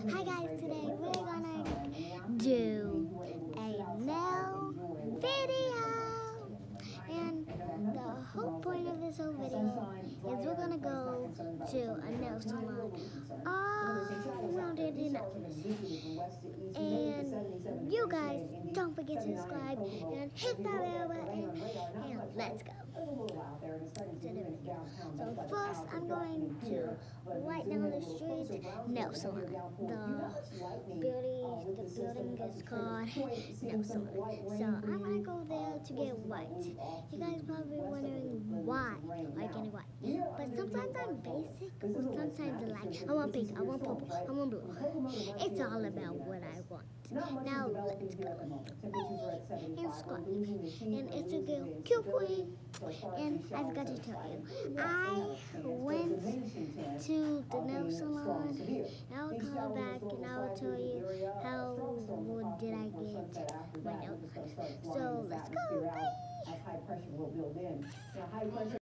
Hi guys, today we're gonna do a nail video, and the whole point of this whole video is we're gonna go to a nail salon all around Indianapolis. And you guys don't forget to subscribe and hit that bell button, and let's go to the video. So first I'm going to right down the street nail salon. The building is called nail salon. So I'm gonna go there to get white. You guys probably wondering why I get white. But sometimes I'm basic, or sometimes I want pink, I want purple, I want blue. It's all about what I want. Now let's go. And subscribe. And it's a girl, cute queen. And I forgot to tell you, I went to the nail salon, and I'll come back and I'll tell you how did I get my nails done. So let's go, bye!